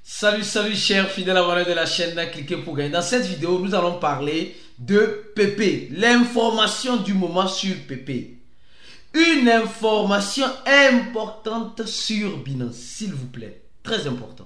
Salut chers fidèles abonnés de la chaîne, cliquez pour gagner. Dans cette vidéo, nous allons parler de PP, l'information du moment sur PP. Une information importante sur Binance, s'il vous plaît, très importante.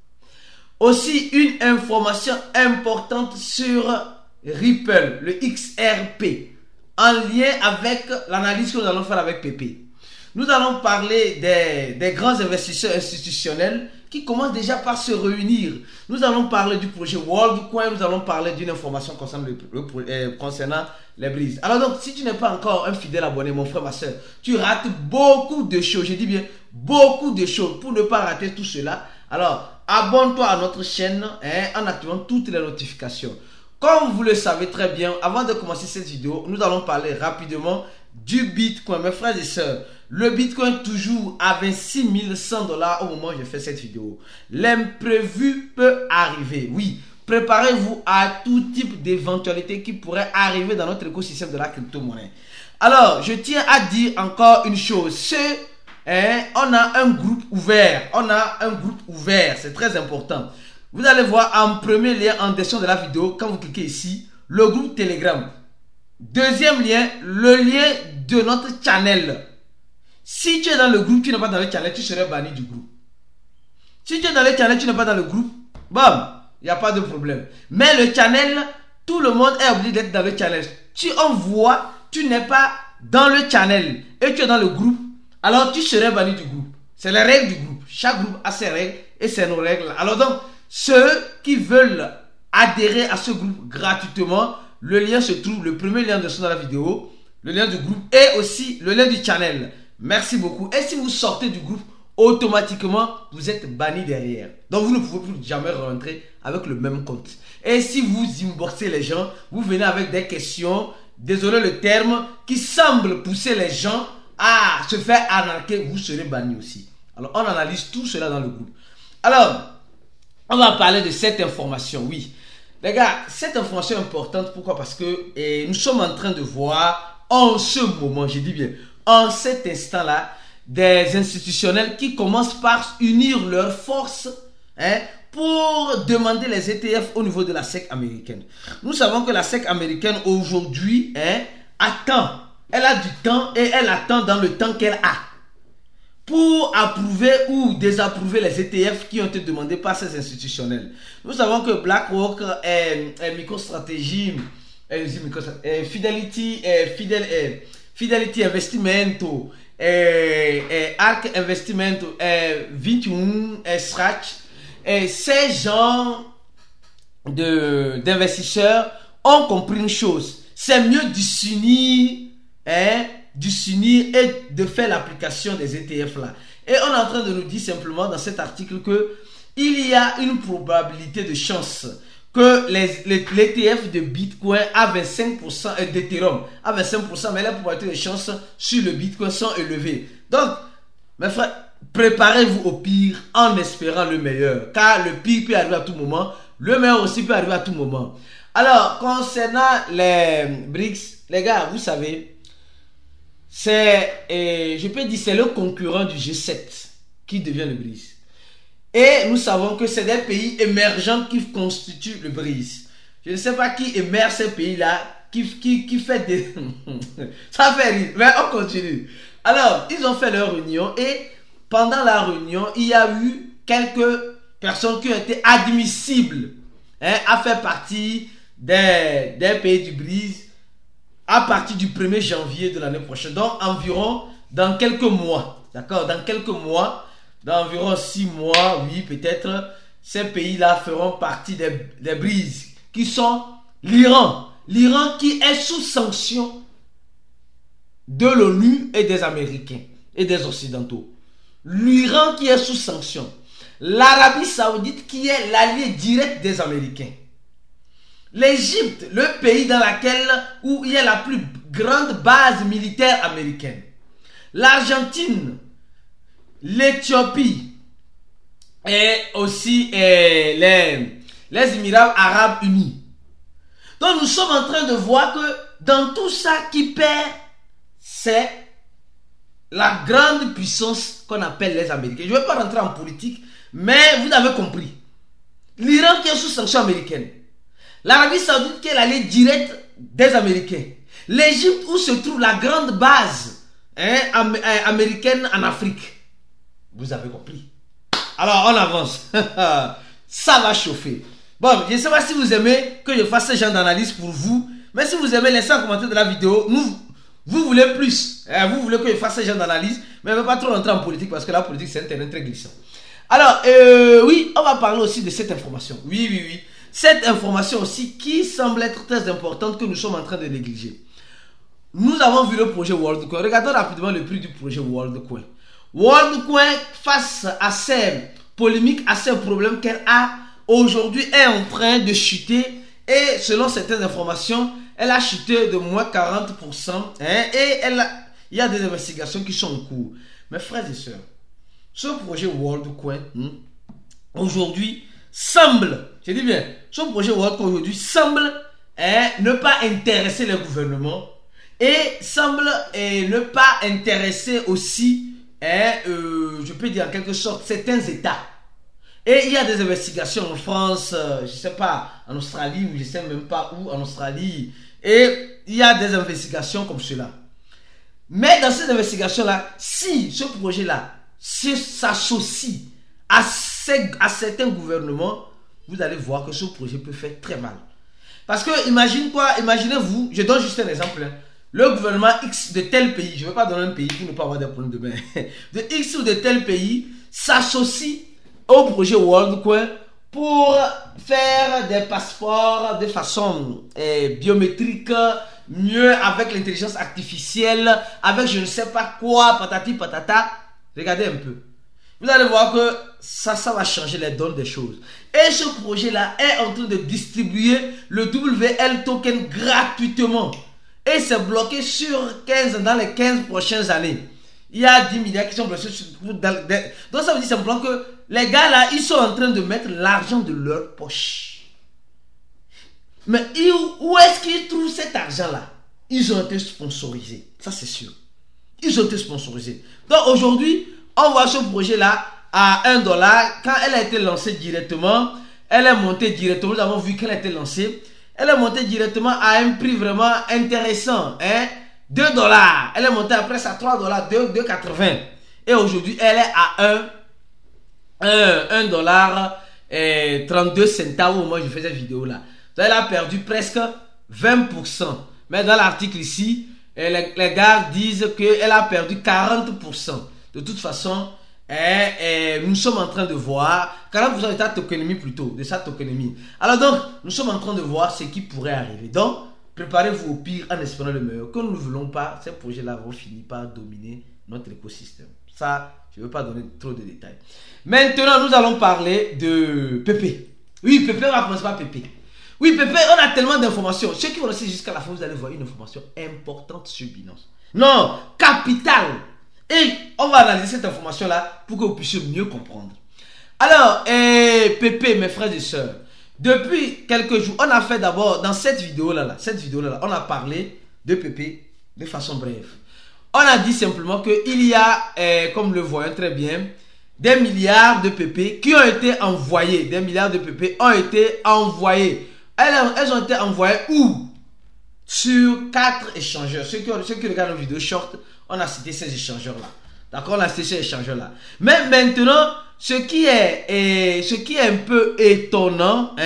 Aussi une information importante sur Ripple, le XRP, en lien avec l'analyse que nous allons faire avec PP. Nous allons parler des grands investisseurs institutionnels qui commencent déjà par se réunir. Nous allons parler du projet WorldCoin, nous allons parler d'une information concernant les brises. Alors donc, si tu n'es pas encore un fidèle abonné, mon frère, ma soeur, tu rates beaucoup de choses, je dis bien beaucoup de choses. Pour ne pas rater tout cela, alors abonne-toi à notre chaîne en activant toutes les notifications. Comme vous le savez très bien, avant de commencer cette vidéo, nous allons parler rapidement du Bitcoin. Mes frères et sœurs, le Bitcoin toujours à 26 100 $ au moment où je fais cette vidéo. L'imprévu peut arriver. Oui, préparez-vous à tout type d'éventualité qui pourrait arriver dans notre écosystème de la crypto-monnaie. Alors, je tiens à dire encore une chose. On a un groupe ouvert. C'est très important. Vous allez voir en premier lien en description de la vidéo, quand vous cliquez ici, le groupe Telegram. Deuxième lien, le lien de notre channel. Si tu es dans le groupe, tu n'es pas dans le channel, tu serais banni du groupe. Si tu es dans le channel, tu n'es pas dans le groupe, bam, il n'y a pas de problème. Mais le channel, tout le monde est obligé d'être dans le channel. Si on voit, tu n'es pas dans le channel et tu es dans le groupe, alors tu serais banni du groupe. C'est les règles du groupe. Chaque groupe a ses règles et c'est nos règles. Alors donc, ceux qui veulent adhérer à ce groupe gratuitement, le lien se trouve, le premier lien de dans la vidéo, le lien du groupe et aussi le lien du channel. Merci beaucoup. Et si vous sortez du groupe, automatiquement, vous êtes banni derrière. Donc, vous ne pouvez plus jamais rentrer avec le même compte. Et si vous inboxez les gens, vous venez avec des questions, désolé le terme, qui semblent pousser les gens à se faire arnaquer, vous serez banni aussi. Alors, on analyse tout cela dans le groupe. Alors, on va parler de cette information, oui. Les gars, cette information est importante, pourquoi? Parce que nous sommes en train de voir en ce moment, je dis bien, en cet instant-là, des institutionnels qui commencent par unir leurs forces pour demander les ETF au niveau de la SEC américaine. Nous savons que la SEC américaine aujourd'hui attend, elle a du temps et elle attend dans le temps qu'elle a pour approuver ou désapprouver les ETF qui ont été demandés par ces institutionnels. Nous savons que BlackRock, MicroStrategy, Fidelity Investimento, Ark Investimento, 21, Stratch, ces gens d'investisseurs ont compris une chose. C'est mieux de s'unir, et de faire l'application des ETF là. Et on est en train de nous dire simplement dans cet article que il y a une probabilité de chance que l'ETF de Bitcoin à 25% et d'Ethereum à 25%, mais les probabilités de chance sur le Bitcoin sont élevées. Donc, mes frères, préparez-vous au pire en espérant le meilleur, car le pire peut arriver à tout moment, le meilleur aussi peut arriver à tout moment. Alors, concernant les BRICS, les gars, vous savez, je peux dire, c'est le concurrent du G7 qui devient le BRICS. Et nous savons que c'est des pays émergents qui constituent le BRICS. Je ne sais pas qui émerge ces pays-là, qui fait des... Ça fait rire, mais on continue. Alors, ils ont fait leur réunion et pendant la réunion, il y a eu quelques personnes qui ont été admissibles à faire partie des pays du BRICS à partir du 1er janvier de l'année prochaine. Donc, environ dans quelques mois. D'accord? Dans quelques mois, dans environ 6 mois, oui, peut-être, ces pays-là feront partie des BRICS, qui sont l'Iran. L'Iran qui est sous sanction de l'ONU et des Américains et des Occidentaux. L'Iran qui est sous sanction. L'Arabie Saoudite qui est l'allié direct des Américains. L'Égypte, le pays dans lequel où il y a la plus grande base militaire américaine. L'Argentine, l'Éthiopie et aussi les Émirats Arabes Unis. Donc nous sommes en train de voir que dans tout ça qui perd, c'est la grande puissance qu'on appelle les Américains. Je ne vais pas rentrer en politique, mais vous avez compris. L'Iran qui est sous sanction américaine. L'Arabie Saoudite qui est l'allée directe des Américains. L'Égypte où se trouve la grande base américaine en Afrique. Vous avez compris. Alors on avance. Ça va chauffer. Bon, je ne sais pas si vous aimez que je fasse ce genre d'analyse pour vous. Mais si vous aimez, laissez un commentaire de la vidéo. Vous voulez plus. Vous voulez que je fasse ce genre d'analyse. Mais ne pas trop rentrer en politique parce que la politique c'est un terrain très glissant. Alors, oui, on va parler aussi de cette information. Oui. Cette information aussi qui semble être très importante que nous sommes en train de négliger. Nous avons vu le projet WorldCoin. Regardons rapidement le prix du projet WorldCoin. WorldCoin, face à ces polémiques, à ces problèmes qu'elle a, aujourd'hui est en train de chuter. Et selon certaines informations, elle a chuté de moins 40%. Et il y a des investigations qui sont en cours. Mes frères et sœurs, ce projet WorldCoin, aujourd'hui, semble, je dis bien, ce projet WorldCoin aujourd'hui semble ne pas intéresser le gouvernement et semble ne pas intéresser aussi, je peux dire en quelque sorte, certains États. Et il y a des investigations en France, je ne sais pas, en Australie, ou je ne sais même pas où, en Australie. Et il y a des investigations comme cela. Mais dans ces investigations-là, si ce projet-là s'associe à certains gouvernements, vous allez voir que ce projet peut faire très mal. Parce que imaginez-vous, je donne juste un exemple. Le gouvernement X de tel pays, je ne vais pas donner un pays pour ne pas avoir des problèmes demain, de X ou de tel pays s'associe au projet WorldCoin pour faire des passeports de façon biométrique, mieux avec l'intelligence artificielle, avec je ne sais pas quoi, patati patata. Regardez un peu. Vous allez voir que ça va changer les donnes des choses. Et ce projet-là est en train de distribuer le WL token gratuitement. Et c'est bloqué dans les 15 prochaines années. Il y a 10 milliards qui sont bloqués. Donc ça veut dire simplement que les gars là, ils sont en train de mettre l'argent de leur poche. Mais où est-ce qu'ils trouvent cet argent-là? Ils ont été sponsorisés. Ça c'est sûr. Ils ont été sponsorisés. Donc aujourd'hui, on voit ce projet-là à $1. Quand elle a été lancée directement, elle est montée directement. Nous avons vu qu'elle a été lancée. Elle est montée directement à un prix vraiment intéressant. $2. Elle est montée après à $3, 2,80. Et aujourd'hui, elle est à $1.32 au moment où je fais cette vidéo-là. Elle a perdu presque 20%. Mais dans l'article ici, les gars disent qu'elle a perdu 40%. De toute façon, nous sommes en train de voir 40% de sa tokenomie plutôt, de sa tokenomie. Alors donc, nous sommes en train de voir ce qui pourrait arriver. Donc, préparez-vous au pire en espérant le meilleur. Que nous ne voulons pas, ces projets-là vont finir par dominer notre écosystème. Ça, je ne veux pas donner trop de détails. Maintenant, nous allons parler de Pepe. Oui, Pepe, on va commencer par Pepe. Oui, Pepe, on a tellement d'informations. Ceux qui vont rester jusqu'à la fin, vous allez voir une information importante sur Binance. Non, capitale. Et on va analyser cette information-là pour que vous puissiez mieux comprendre. Alors, Pepe, mes frères et sœurs, depuis quelques jours, on a fait d'abord, dans cette vidéo-là, on a parlé de Pepe de façon brève. On a dit simplement qu'il y a, comme le voyons très bien, des milliards de Pepe qui ont été envoyés. Des milliards de Pepe ont été envoyés. Elles ont été envoyées où? Sur 4 échangeurs. Ceux qui regardent nos vidéos short, on a cité ces échangeurs-là. D'accord? On a cité ces échangeurs-là. Mais maintenant, ce qui est un peu étonnant,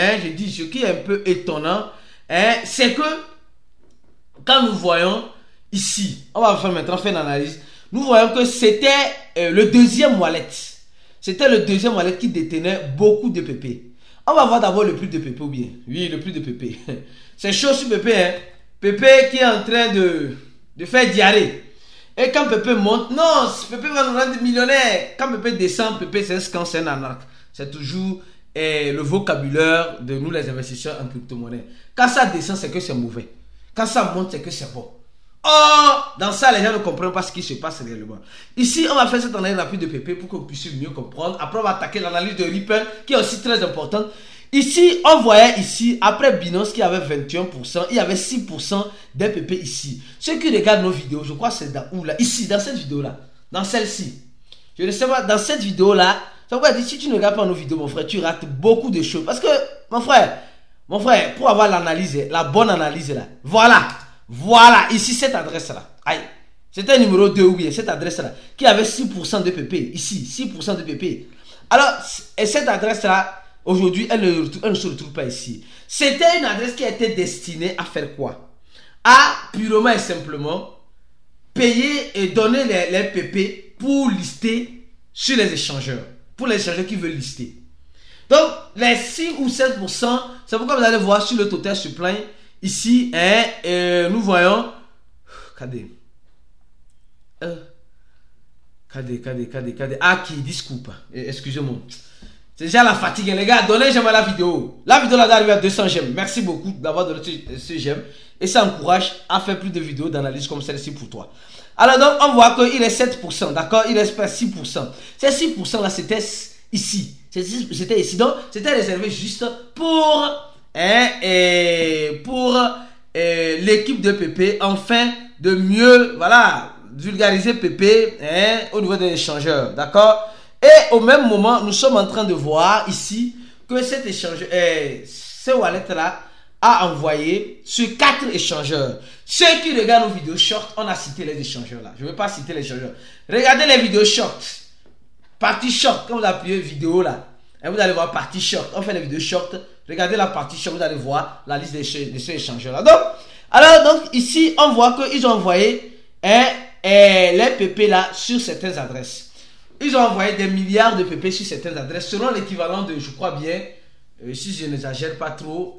c'est que quand nous voyons ici, on va maintenant faire une analyse. Nous voyons que c'était le deuxième wallet. C'était le deuxième wallet qui détenait beaucoup de PP. On va voir d'abord le prix de PP ou bien. Oui, le prix de PP. C'est chaud sur PP. PP qui est en train de faire diarrhée. Et quand PP monte, non, PP va nous rendre millionnaires. Quand PP descend, PP c'est un scam, c'est un arnaque. C'est toujours le vocabulaire de nous les investisseurs en crypto-monnaie. Quand ça descend, c'est que c'est mauvais. Quand ça monte, c'est que c'est bon. Oh, dans ça, les gens ne comprennent pas ce qui se passe réellement. Ici, on va faire cette analyse rapide de PP pour que vous puissiez mieux comprendre. Après, on va attaquer l'analyse de Ripple qui est aussi très importante. Ici, on voyait ici, après Binance qui avait 21%, il y avait 6% des PP ici. Ceux qui regardent nos vidéos, je crois que c'est dans où là? Ici, dans cette vidéo-là. Dans celle-ci. Je ne sais pas, dans cette vidéo-là, Ça veut dire, si tu ne regardes pas nos vidéos, mon frère, tu rates beaucoup de choses. Parce que, mon frère, pour avoir l'analyse, la bonne analyse là, voilà, ici, cette adresse là, aïe, c'était un numéro 2 ou bien cette adresse là, qui avait 6% de PP, ici, 6% de PP. Alors, et cette adresse là, aujourd'hui, elle ne se retrouve pas ici. C'était une adresse qui était destinée à faire quoi? À purement et simplement payer et donner les PP pour lister sur les échangeurs. Pour les échangeurs qui veulent lister. Donc, les 6 ou 7%, c'est pourquoi vous allez voir sur le total supply, ici, nous voyons, Cadé, ah, qui discoupe, excusez-moi. C'est déjà la fatigue, les gars, donnez j'aime à la vidéo. La vidéo là doit arriver à 200 j'aime. Merci beaucoup d'avoir donné ce j'aime. Et ça encourage à faire plus de vidéos d'analyse comme celle-ci pour toi. Alors donc, on voit qu'il est 7%, d'accord? Il reste pas 6%. Ces 6% là, c'était ici. C'était ici. Donc, c'était réservé juste pour l'équipe de PP, afin de mieux, voilà, vulgariser PP au niveau des échangeurs, d'accord? Et au même moment, nous sommes en train de voir ici que cet échangeur, ce wallet là, a envoyé sur 4 échangeurs. Ceux qui regardent nos vidéos short, on a cité les échangeurs là. Je ne vais pas citer les échangeurs. Regardez les vidéos short. Partie short, quand vous appuyez vidéo là, et vous allez voir partie short. On fait les vidéos short. Regardez la partie short, vous allez voir la liste de ces échangeurs là. Donc, ici, on voit qu'ils ont envoyé les PP là sur certaines adresses. Ils ont envoyé des milliards de PP sur certaines adresses, selon l'équivalent de, je crois bien, si je n'exagère pas trop,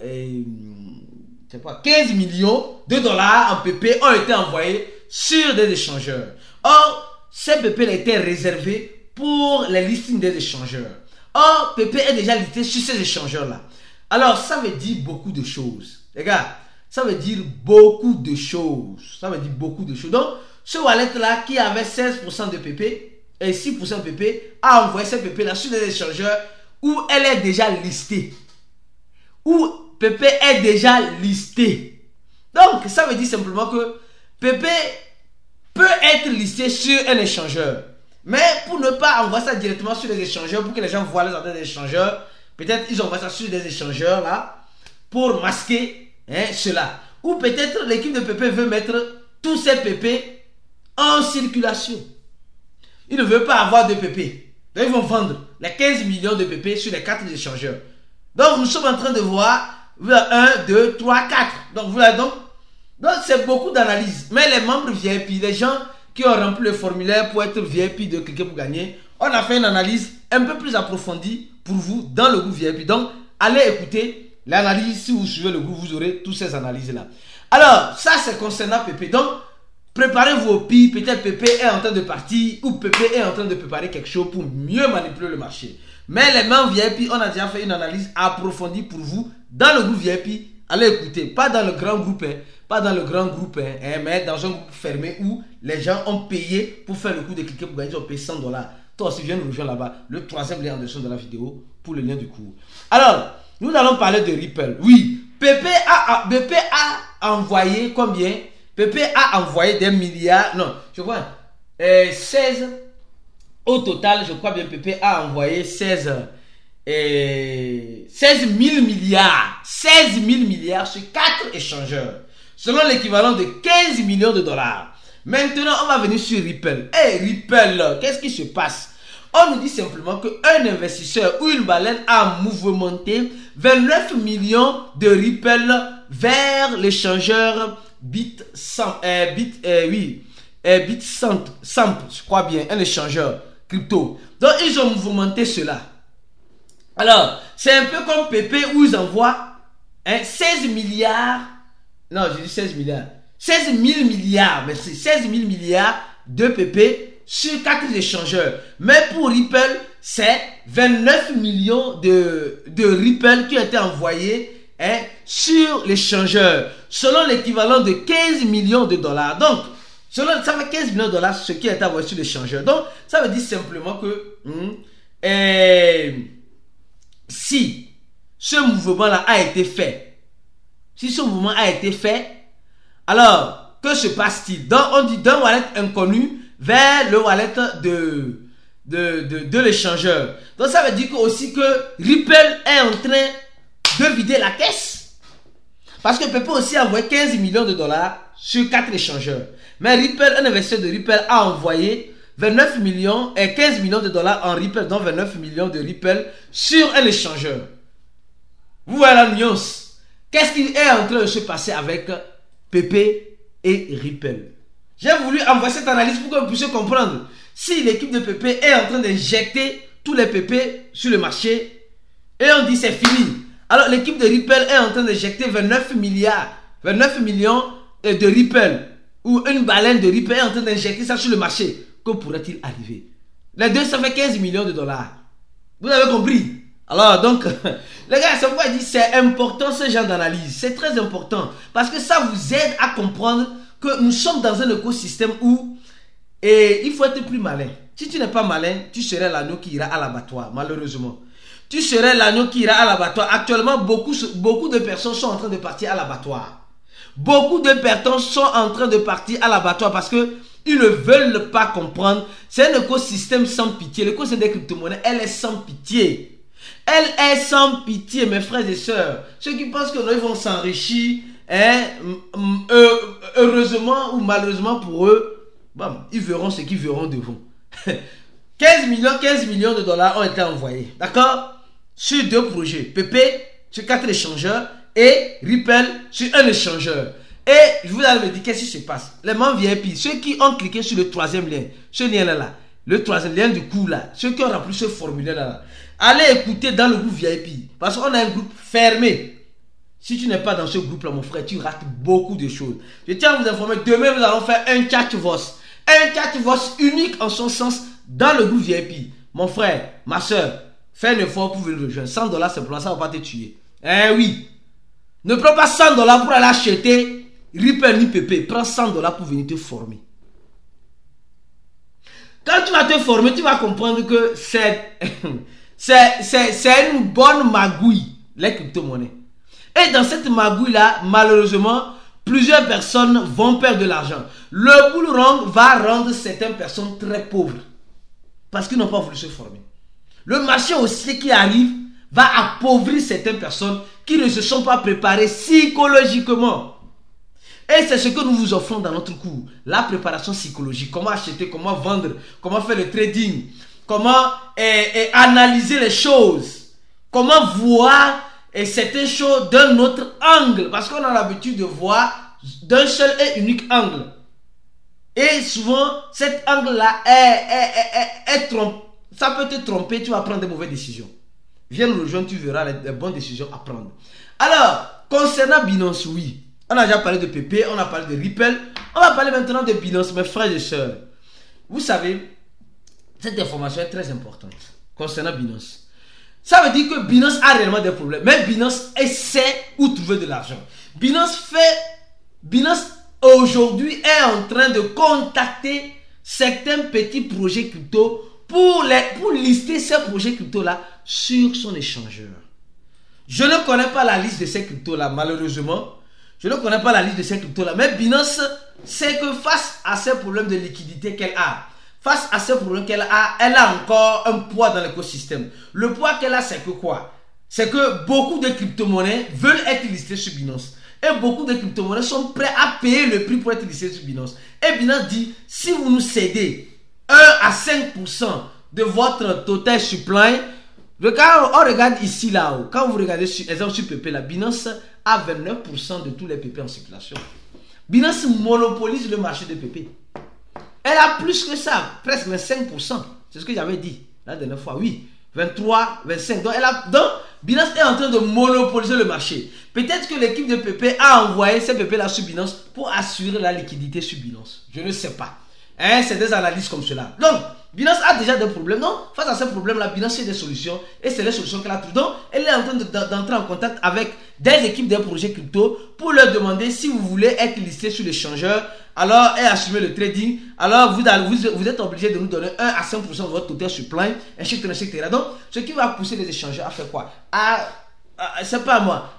15 millions de dollars en PP ont été envoyés sur des échangeurs. Or, ces PP étaient réservés pour les listings des échangeurs. Or, PP est déjà listé sur ces échangeurs-là. Alors, ça veut dire beaucoup de choses. Les gars, ça veut dire beaucoup de choses. Ça veut dire beaucoup de choses. Donc, ce wallet-là qui avait 16% de PP et 6% de PP a envoyé ces PP-là sur des échangeurs où elle est déjà listée. Où PP est déjà listé. Donc, ça veut dire simplement que PP peut être listé sur un échangeur. Mais pour ne pas envoyer ça directement sur les échangeurs, pour que les gens voient les adresses des échangeurs, peut-être ils envoient ça sur des échangeurs là, pour masquer cela. Ou peut-être l'équipe de PP veut mettre tous ces PP en circulation. Ils ne veulent pas avoir de PP. Donc, ils vont vendre les 15 millions de PP sur les 4 échangeurs. Donc, nous sommes en train de voir 1, 2, 3, 4. Donc, voilà, donc c'est beaucoup d'analyse. Mais les membres VIP, les gens qui ont rempli le formulaire pour être VIP de cliquer pour gagner, on a fait une analyse un peu plus approfondie pour vous dans le groupe VIP. Donc, allez écouter l'analyse. Si vous suivez le groupe, vous aurez toutes ces analyses-là. Alors, ça, c'est concernant PP. Donc, préparez-vous au pire. Peut-être PP est en train de partir ou PP est en train de préparer quelque chose pour mieux manipuler le marché. Mais les membres VIP, on a déjà fait une analyse approfondie pour vous dans le groupe VIP. Allez écouter, pas dans le grand groupe, pas dans le grand groupe, mais dans un groupe fermé où les gens ont payé pour faire le coup de cliquer pour gagner, ils ont payé $100. Toi aussi, viens nous rejoindre là-bas. Le troisième lien en dessous de la vidéo pour le lien du cours. Alors, nous allons parler de Ripple. Oui, PP a envoyé combien? PP a envoyé des milliards, non, je vois, 16. Au total, je crois bien PP a envoyé 16 000 milliards. 16 000 milliards sur 4 échangeurs. Selon l'équivalent de 15 millions de dollars. Maintenant, on va venir sur Ripple. Ripple, qu'est-ce qui se passe? On nous dit simplement qu'un investisseur ou une baleine a mouvementé 29 millions de Ripple vers l'échangeur Bitstamp, je crois bien, un échangeur crypto. Donc, ils ont mouvementé cela. Alors, c'est un peu comme PP où ils envoient 16 milliards. Non, j'ai dit 16 milliards. 16 000 milliards, merci. 16 000 milliards de PP sur 4 échangeurs. Mais pour Ripple, c'est 29 millions de Ripple qui ont été envoyés sur l'échangeur. Selon l'équivalent de 15 millions de dollars. Donc, ça fait 15 millions de dollars ce qui a été envoyé sur l'échangeur. Donc, ça veut dire simplement que si ce mouvement-là a été fait, alors, que se passe-t-il? Donc, on dit d'un wallet inconnu vers le wallet de l'échangeur. Donc ça veut dire aussi que Ripple est en train de vider la caisse. Parce que Pepe aussi a envoyé 15 millions de dollars sur 4 échangeurs. Mais Ripple, un investisseur de Ripple a envoyé 29 millions et 15 millions de dollars en Ripple, dont 29 millions de Ripple sur un échangeur. Vous voyez la nuance. Qu'est-ce qui est en train de se passer avec Pepe et Ripple? J'ai voulu envoyer cette analyse pour que vous puissiez comprendre. Si l'équipe de Pepe est en train d'injecter tous les Pepe sur le marché et on dit c'est fini. Alors l'équipe de Ripple est en train d'injecter 29 millions de Ripple, ou une baleine de Ripple est en train d'injecter ça sur le marché. Que pourrait-il arriver? Les deux, ça fait 15 millions de dollars. Vous avez compris? Alors donc, les gars, c'est pourquoi je dis c'est important ce genre d'analyse. C'est très important. Parce que ça vous aide à comprendre que nous sommes dans un écosystème où il faut être plus malin. Si tu n'es pas malin, tu serais l'agneau qui ira à l'abattoir, malheureusement. Tu serais l'agneau qui ira à l'abattoir. Actuellement, beaucoup de personnes sont en train de partir à l'abattoir. Beaucoup de personnes sont en train de partir à l'abattoir parce que ils ne veulent pas comprendre. C'est un écosystème sans pitié. L'écosystème des crypto-monnaies, elle est sans pitié. Elle est sans pitié, mes frères et sœurs. Ceux qui pensent que ils vont s'enrichir, heureusement ou malheureusement pour eux, bon, ils verront ce qu'ils verront devant. 15 millions de dollars ont été envoyés. D'accord? Sur 2 projets. Pepe sur 4 échangeurs et Ripple sur un échangeur. Et je vous allez me dire qu'est-ce qui se passe. Les membres VIP, ceux qui ont cliqué sur le 3e lien, ce lien-là, le 3e lien du coup là, ceux qui ont rempli ce formulaire-là, allez écouter dans le groupe VIP. Parce qu'on a un groupe fermé. Si tu n'es pas dans ce groupe-là, mon frère, tu rates beaucoup de choses. Je tiens à vous informer, demain, nous allons faire un chat voice. Un chat voice unique en son sens dans le groupe VIP. Mon frère, ma soeur, fais un effort pour venir rejoindre. 100 $, c'est pour ça, ça ne va pas te tuer. Eh oui. Ne prends pas 100 $ pour aller acheter Ripple ni Pepe. Prends 100 $ pour venir te former. Quand tu vas te former, tu vas comprendre que c'est une bonne magouille, les crypto-monnaies. Et dans cette magouille-là, malheureusement, plusieurs personnes vont perdre de l'argent. Le bull run va rendre certaines personnes très pauvres. Parce qu'ils n'ont pas voulu se former. Le marché aussi qui arrive va appauvrir certaines personnes qui ne se sont pas préparées psychologiquement. Et c'est ce que nous vous offrons dans notre cours. La préparation psychologique. Comment acheter, comment vendre, comment faire le trading. Comment analyser les choses. Comment voir certaines choses d'un autre angle. Parce qu'on a l'habitude de voir d'un seul et unique angle. Et souvent, cet angle-là ça peut te tromper, tu vas prendre de mauvaises décisions. Viens nous rejoindre, tu verras les bonnes décisions à prendre. Alors, concernant Binance, oui. On a déjà parlé de Pepe, on a parlé de Ripple. On va parler maintenant de Binance, mes frères et sœurs. Vous savez, cette information est très importante concernant Binance. Ça veut dire que Binance a réellement des problèmes. Mais Binance essaie où trouver de l'argent. Binance aujourd'hui est en train de contacter certains petits projets crypto pour lister ces projets crypto-là sur son échangeur. Je ne connais pas la liste de ces cryptos-là, malheureusement. Je ne connais pas la liste de ces cryptos-là. Mais Binance sait que face à ces problèmes de liquidité qu'elle a, face à ces problèmes qu'elle a, elle a encore un poids dans l'écosystème. Le poids qu'elle a, c'est que quoi? C'est que beaucoup de crypto-monnaies veulent être listées sur Binance. Et beaucoup de crypto-monnaies sont prêts à payer le prix pour être listées sur Binance. Et Binance dit, si vous nous cédez 1 à 5% de votre total supply, quand on regarde ici là-haut, quand vous regardez exemple sur PP, la Binance a 29% de tous les PP en circulation. Binance monopolise le marché de PP. Elle a plus que ça, presque 25%. C'est ce que j'avais dit la dernière fois. Oui, 23, 25. Donc, Binance est en train de monopoliser le marché. Peut-être que l'équipe de PP a envoyé ces PP là sur Binance pour assurer la liquidité sur Binance. Je ne sais pas. C'est des analyses comme cela. Donc, Binance a déjà des problèmes. Non, face à ces problèmes-là, Binance a des solutions. Et c'est les solutions qu'elle a trouvées. Donc, elle est en train d'entrer en contact avec des équipes des projets crypto pour leur demander si vous voulez être listé sur l'échangeur, alors et assumer le trading. Alors, vous êtes obligé de nous donner 1 à 5% de votre total supply, etc. Donc, ce qui va pousser les échangeurs à faire quoi? C'est pas moi.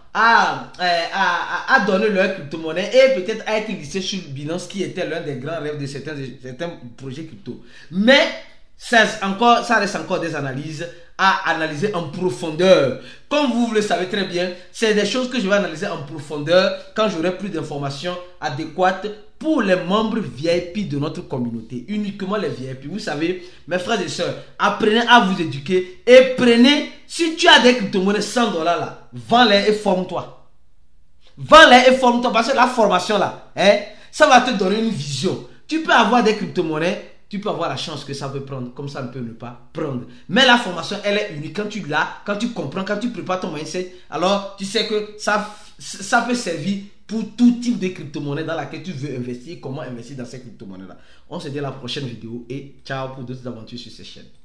À donner leur crypto-monnaie et peut-être à être listé sur Binance qui était l'un des grands rêves de certains projets crypto. Mais ça reste encore des analyses à analyser en profondeur. Comme vous le savez très bien, c'est des choses que je vais analyser en profondeur quand j'aurai plus d'informations adéquates pour les membres VIP de notre communauté. Uniquement les VIP. Vous savez, mes frères et sœurs, apprenez à vous éduquer et prenez, si tu as des crypto-monnaies $100 là, vends-les et forme-toi. Vends-les et forme-toi parce que la formation là, ça va te donner une vision. Tu peux avoir des crypto-monnaies, tu peux avoir la chance que ça peut prendre, comme ça ne peut ne pas prendre. Mais la formation, elle est unique. Quand tu l'as, quand tu comprends, quand tu prépares ton mindset, alors tu sais que ça peut servir pour tout type de crypto-monnaie dans laquelle tu veux investir, comment investir dans ces crypto-monnaies-là. On se dit à la prochaine vidéo et ciao pour d'autres aventures sur cette chaîne.